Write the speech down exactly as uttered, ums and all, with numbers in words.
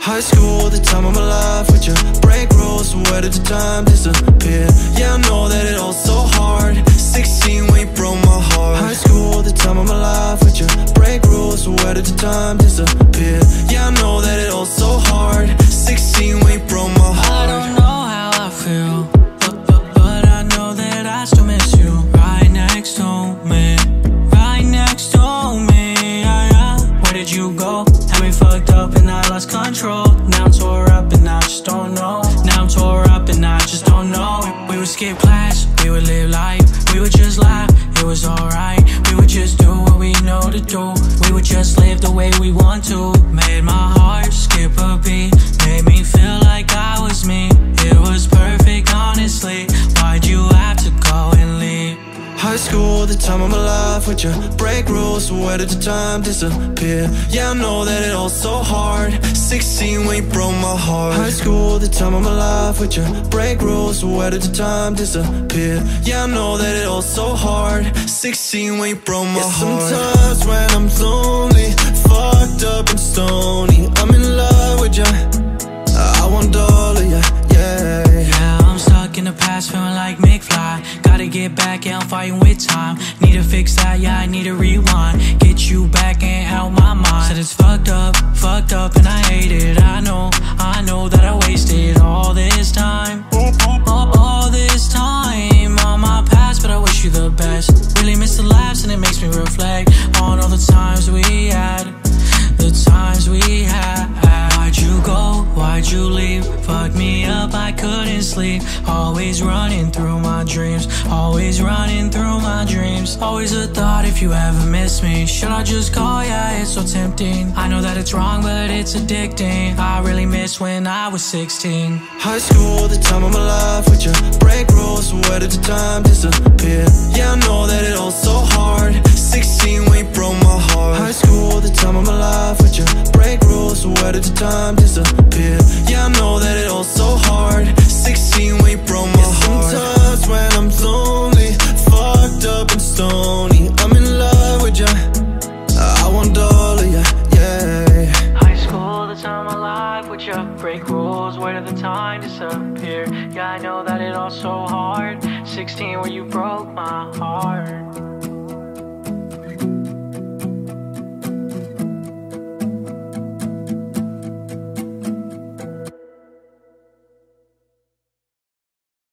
High school, the time of my life with you. Break rules, so where did the time disappear? Yeah, I know that it all so hard. Sixteen when you broke my heart. High school, the time of my life with you. Break rules, so where did the time disappear? Yeah, I know that it all so hard. Sixteen when you broke my heart. I don't know how I feel, but, but, but I know that I still miss you. Right next to me, right next to me, yeah, yeah. Where did you go? Had me fucked up and I lost control. Now I'm tore up and I just don't know. Now I'm tore up and I just don't know. We would skip class, we would live life. We would just laugh, it was alright. We would just do what we know to do. We would just live the way we want to. Made my heart skip a beat. Made me feel like I was me. It was perfect, honestly. Why'd you have to go and leave? High school, the time of my life with you. Break rules, so where did the time disappear? Yeah, I know that it all so hard. Sixteen when you broke my heart. High school, the time of my life with you. Break rules, so where did the time disappear? Yeah, I know that it all so hard. Sixteen when you broke my yeah, heart. Sometimes when I'm lonely, fucked up and stony, I'm in love with you. I want all of you, yeah. Yeah, I'm stuck in the past, feeling like McFly. Gotta get back, yeah, I'm fighting with time. Need to fix that, yeah, I need to rewind. Get you back and out my mind. Said it's fucked up, fucked up, and I hate it. I know, I know that I wasted all this time. All, all this time on my past, but I wish you the best. Really miss the laughs and it makes me reflect on all the times we had. The times we had. Why'd you go? Why'd you leave? Fucked me up, I couldn't sleep. Always running through my dreams. Always running through my dreams. Always a thought if you ever miss me. Should I just call? Yeah, it's so tempting. I know that it's wrong, but it's addicting. I really miss when I was sixteen. High school, the time of my life with you. Break rules, so where did the time disappear? Yeah, I know that it all so hard. Sixteen when you broke my heart. High school, the time of my life with you. Break rules, so where did the time disappear? Yeah, I know that it all so hard. Sixteen when you broke my yeah, heart. Sometimes when I'm lonely, fucked up and stony, I'm in love with you. I want all of you, yeah. High school, the time of life with you. Break rules, where did the time disappear? Yeah, I know that it all so hard. Sixteen where you broke my heart.